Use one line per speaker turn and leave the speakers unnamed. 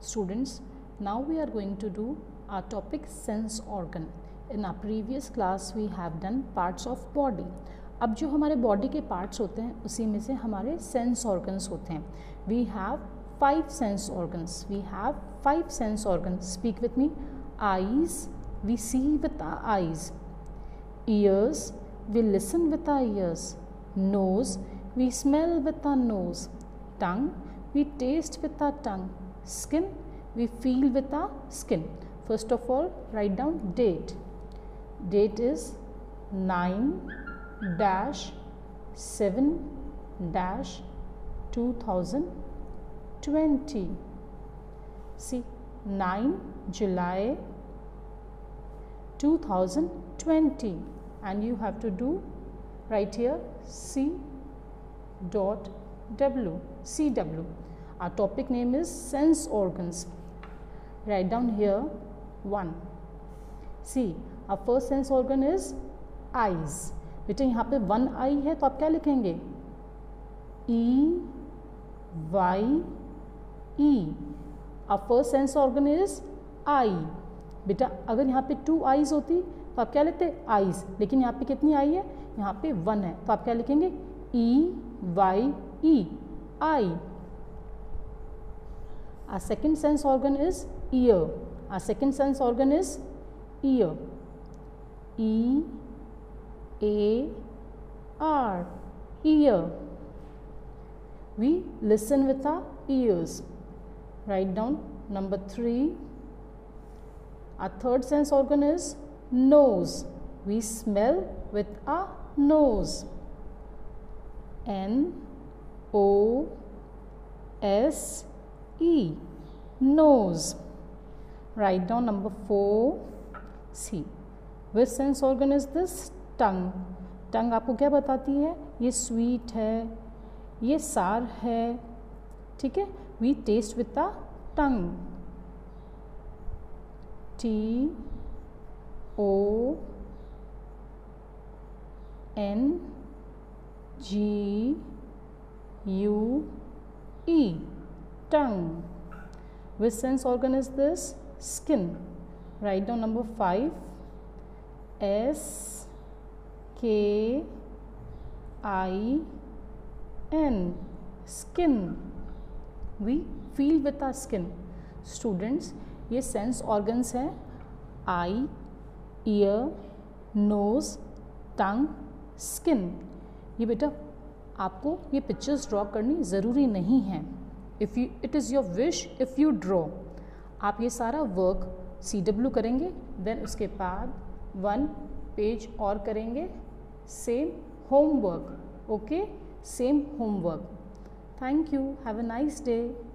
Students, now we are going to do our topic sense organ. In our previous class we have done parts of body. अब जो हमारे body के parts होते हैं उसी में से हमारे सेंस ऑर्गन्स होते हैं. We have 5 sense organs. We have 5 sense organs. Speak with me. Eyes, we see with our eyes. Ears, we listen with our ears. Nose, we smell with our nose. Tongue, we taste with our tongue. Skin, we feel with our skin. First of all, write down date. Date is 9-7-2020. See, 9 July 2020. And you have to do right here C.W. CW. Our topic name is sense organs. Write down here 1. See, our first sense organ is eyes. बेटा यहाँ पे 1 eye है तो आप क्या लिखेंगे? EYE. Our first sense organ is eye. बेटा अगर यहाँ पे 2 eyes होती तो आप क्या लिखते? आईज. लेकिन यहाँ पे कितनी आई है? यहाँ पे 1 है तो आप क्या लिखेंगे? EYE. I. Our second sense organ is ear. Our second sense organ is ear. EAR. Ear. We listen with our ears. Write down number 3. Our third sense organ is nose. We smell with our nose. N-O-S-E. Nose. Write down number 4. See, which sense organ is this? Tongue. Tongue आपको क्या बताती है? ये sweet है, ये sour है, ठीक है? We taste with the tongue. T-O-N-G-U-E. Tongue. Which sense organ is this? Skin. Write down number 5. S-K-I-N. Skin. We feel with our skin. Students, ये सेंस ऑर्गन्स हैं. Eye, ear, nose, tongue, skin. ये बेटा आपको ये pictures draw करनी ज़रूरी नहीं है. If you it is your wish if you draw. आप ये सारा वर्क CW करेंगे, देन उसके बाद 1 पेज और करेंगे. Same homework. Okay, same homework. Thank you. Have a nice day.